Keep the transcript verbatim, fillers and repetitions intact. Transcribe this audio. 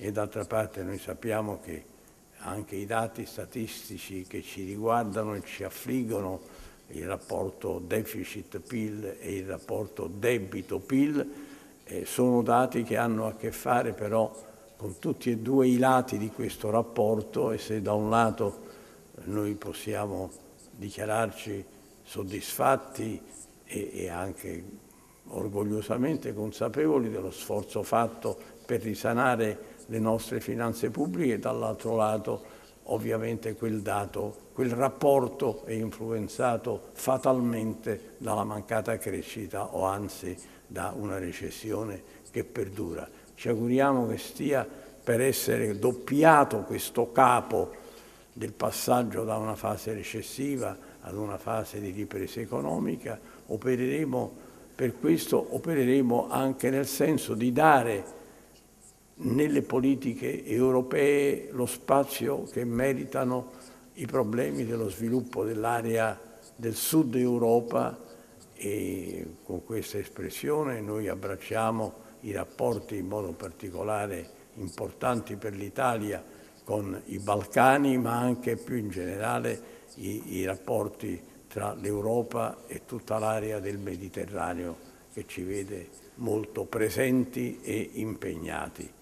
e d'altra parte noi sappiamo che anche i dati statistici che ci riguardano e ci affliggono, il rapporto deficit-P I L e il rapporto debito-P I L, eh, sono dati che hanno a che fare però con tutti e due i lati di questo rapporto, e se da un lato noi possiamo dichiararci soddisfatti e, e anche orgogliosamente consapevoli dello sforzo fatto per risanare le nostre finanze pubbliche, dall'altro lato ovviamente quel dato, quel rapporto è influenzato fatalmente dalla mancata crescita o anzi da una recessione che perdura. Ci auguriamo che stia per essere doppiato questo capo del passaggio da una fase recessiva ad una fase di ripresa economica. Opereremo per questo, opereremo anche nel senso di dare nelle politiche europee lo spazio che meritano i problemi dello sviluppo dell'area del sud Europa, e con questa espressione noi abbracciamo i rapporti in modo particolare importanti per l'Italia con i Balcani, ma anche più in generale i, i rapporti tra l'Europa e tutta l'area del Mediterraneo, che ci vede molto presenti e impegnati.